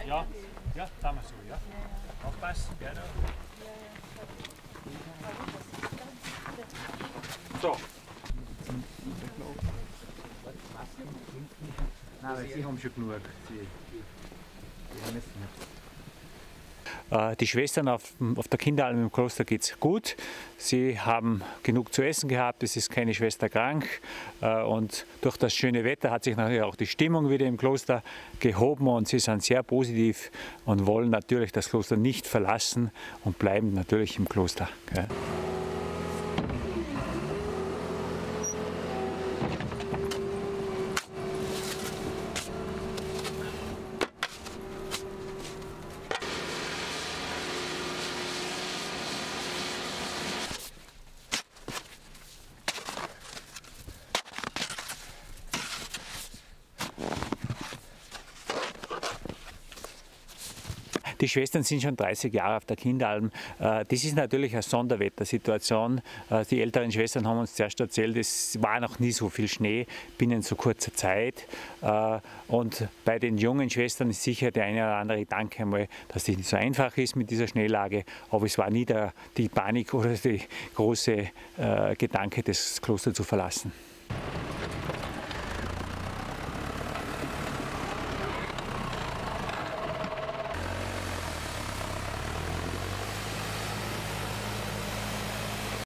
Ja, ja, sagen wir so, ja. Aufpassen, gerne. So. Nein, weil Sie haben schon genug. Sie müssen nicht. Die Schwestern auf der Kinderalm im Kloster geht es gut. Sie haben genug zu essen gehabt, es ist keine Schwester krank. Und durch das schöne Wetter hat sich natürlich auch die Stimmung wieder im Kloster gehoben und sie sind sehr positiv und wollen natürlich das Kloster nicht verlassen und bleiben natürlich im Kloster. Die Schwestern sind schon 30 Jahre auf der Kinderalm. Das ist natürlich eine Sonderwettersituation. Die älteren Schwestern haben uns zuerst erzählt, es war noch nie so viel Schnee binnen so kurzer Zeit. Und bei den jungen Schwestern ist sicher der eine oder andere Gedanke einmal, dass das nicht so einfach ist mit dieser Schneelage. Aber es war nie die Panik oder die große Gedanke, das Kloster zu verlassen.